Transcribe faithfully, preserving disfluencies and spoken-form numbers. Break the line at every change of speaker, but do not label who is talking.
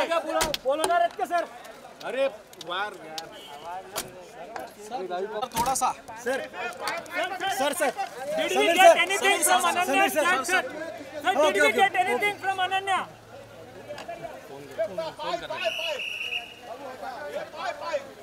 बोलो ना रख के सर।
अरे वार यार थोड़ा सा
sir sir sir
Did we get anything from Ananya? Sir, sir, did we get anything from Ananya?
Phone कर फोन कर रहे हैं